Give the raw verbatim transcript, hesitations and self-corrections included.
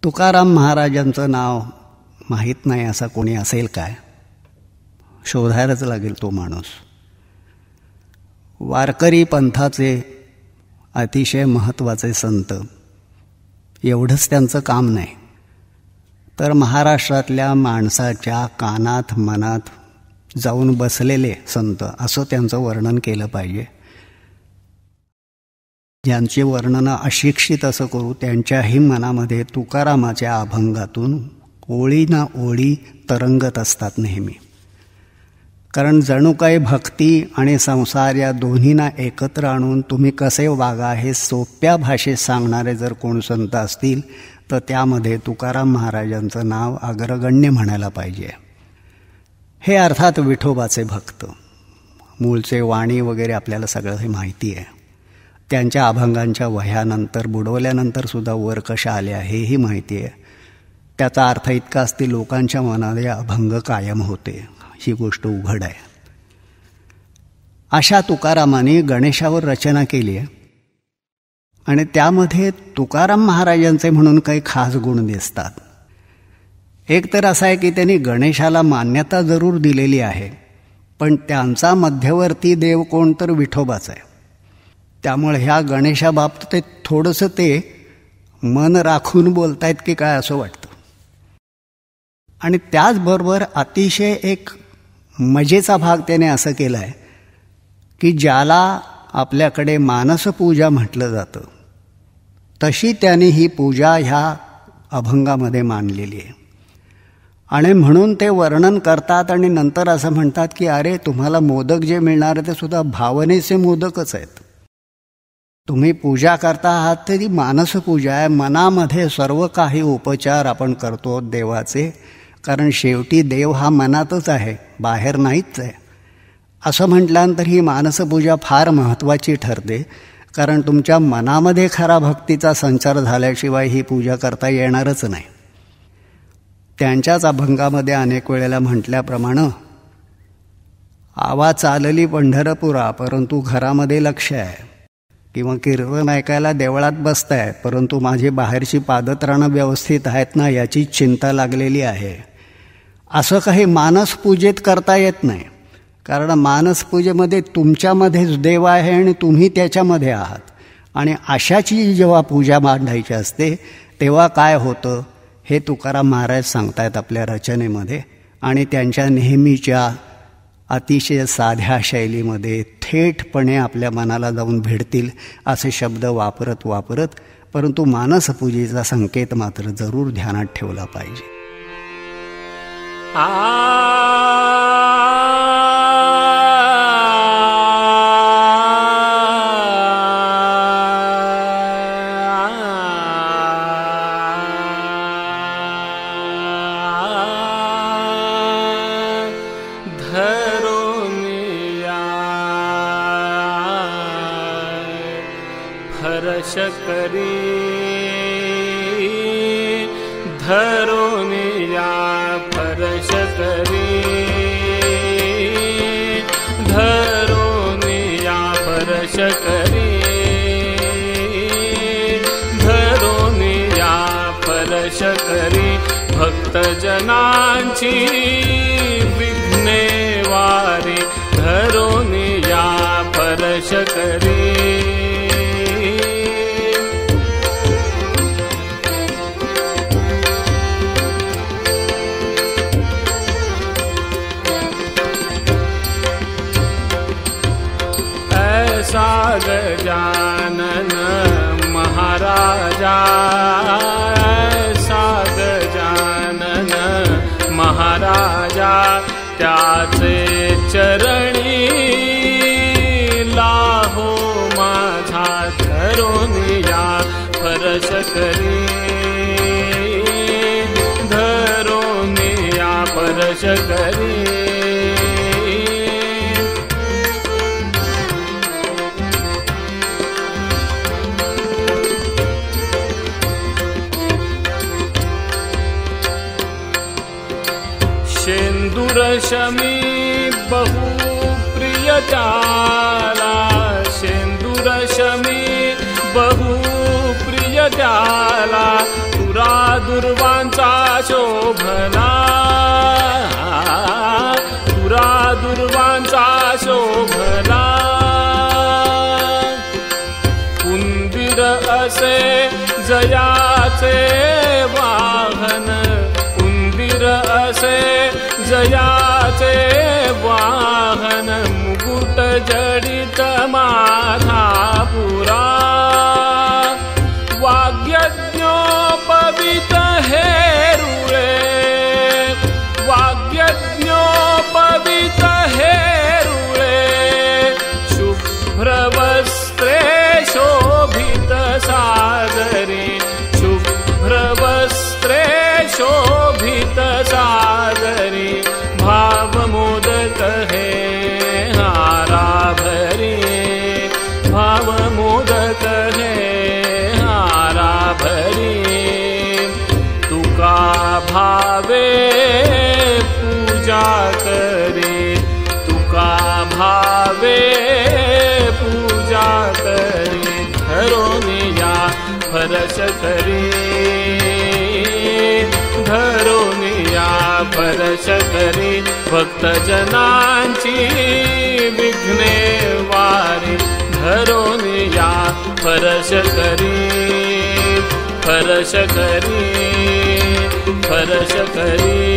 तुकाराम महाराजांचं नाव माहीत नाही असं कोणी असेल काय? शोधायलाच लागेल तो माणूस. वारकरी पंथाचे अतिशय महत्त्वाचे संत, एवढंच त्यांचं काम नाही, तर महाराष्ट्रातल्या माणसाच्या कानात मनात जाऊन बसलेले संत असं त्यांचं वर्णन केलं पाहिजे. ज्यांचे वर्णनं अशिक्षित असं करू, त्यांच्याही मनामध्ये तुकारामाच्या अभंगातून ओळी ना ओळी तरंगत असतात नेहमी. कारण जणू काही भक्ती आणि संसार या दोन्हींना एकत्र आणून तुम्ही कसे वागा हे सोप्या भाषेत सांगणारे जर कोण संत असतील तर त्यामध्ये तुकाराम महाराजांचं नाव अग्रगण्य म्हणायला पाहिजे. हे अर्थात विठोबाचे भक्त, मूळचे वाणी वगैरे आपल्याला सगळं हे माहिती आहे. त्यांच्या अभंगांच्या वह्यानंतर बुडवल्यानंतर सुद्धा वर कशा आल्या हेही माहिती आहे. त्याचा अर्थ इतका असते, लोकांच्या मनामध्ये अभंग कायम होते, ही गोष्ट उघड आहे. अशा तुकारामाने गणेशावर रचना केली आहे आणि त्यामध्ये तुकाराम महाराजांचे म्हणून काही खास गुण दिसतात. एक तर असा आहे की त्यांनी गणेशाला मान्यता जरूर दिलेली आहे, पण त्यांचा मध्यवर्ती देव कोण तर विठोबाचा आहे. त्यामुळे ह्या गणेशाबाबतीत थोडंसं ते मन राखून बोलतायत की काय असं वाटतं. आणि त्याचबरोबर अतिशय एक मजेचा भाग त्याने असं केला आहे की ज्याला आपल्याकडे मानसपूजा म्हटलं जातं तशी त्यांनी ही पूजा ह्या अभंगामध्ये मांडलेली आहे. आणि म्हणून ते वर्णन करतात आणि नंतर असं म्हणतात की अरे तुम्हाला मोदक जे मिळणार ते सुद्धा भावनेचे मोदकच आहेत. तुम्ही पूजा करता आहात तरी मानसपूजा आहे, मनामध्ये सर्व काही उपचार आपण करतो देवाचे, कारण शेवटी देव हा मनातच आहे, बाहेर नाहीच आहे. असं म्हटल्यानंतर ही मानसपूजा फार महत्त्वाची ठरते, कारण तुमच्या मनामध्ये खरा भक्तीचा संचार झाल्याशिवाय ही पूजा करता येणारच नाही. त्यांच्याच अभंगामध्ये अनेक वेळेला म्हटल्याप्रमाणे आवा चालली पंढरपुरा परंतु घरामध्ये लक्ष आहे, किंवा कीर्तन ऐकायला देवळात बसताय परंतु माझी बाहेरची पादत्राणं व्यवस्थित आहेत ना याची चिंता लागलेली आहे. असं काही मानसपूजेत करता येत नाही, कारण मानसपूजेमध्ये तुमच्यामध्येच देव आहे आणि तुम्ही त्याच्यामध्ये आहात. आणि अशाची जेव्हा पूजा मांडायची असते तेव्हा काय होतं हे तुकाराम महाराज सांगतायत आपल्या रचनेमध्ये. आणि त्यांच्या नेहमीच्या अतिशय साध्या शैलीमध्ये थेटपणे आपल्या मनाला जाऊन भिडतील असे शब्द वापरत वापरत परंतु मानसपूजेचा संकेत मात्र जरूर ध्यानात ठेवला पाहिजे. फरश करी धरोनिया फरश करी धरोनिया फरश करी धरोनिया फरश करी भक्तजनांची विघ्ने वारी धरोनिया फरश करी गजानन महाराजा साग जानन महाराजा त्याचे चरणी लाहो माझा धरोनिया फरश करी धरोनिया फरश करी शेंदुरशमी बहु प्रिय जाला शेंदुरशमी बहु प्रिय जाला तुरा दुरादुर्वांचा शोभला, दुरादुर्वांचा शोभला. उंदीर असे जयाचे वाहन, उंदीर असे जयाचे वाहन. मुकुट जडित माथापुरा, वाग्यज्ञोपवीत हेरुळे, वाग्यज्ञोपवीत हेरुळे. शुभ्रवस्त्रे शोभित सादरी, शुभ्रवस्त्रे शोभित सादरी. भावमोदक हे हाराभरी, भावमोदक हे हाराभरी. तुका भावे पूजा करे, तुका भावे पूजा करे. धरोनिया फरश करी, धरोनिया फरश करी. भक्तजनांची विघ्ने वारी, धरोनिया फरश करी, फरश करी, फरश करी.